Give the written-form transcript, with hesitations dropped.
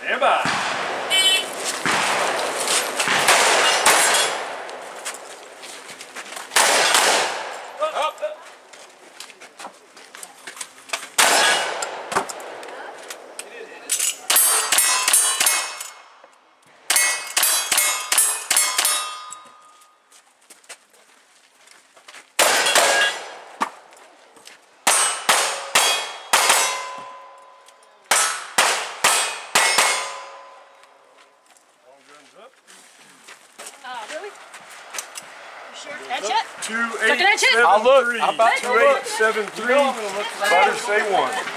Stand by. Really? You sure? That's it? 2873. I'll look. I'm about to look. 2873. Better say one.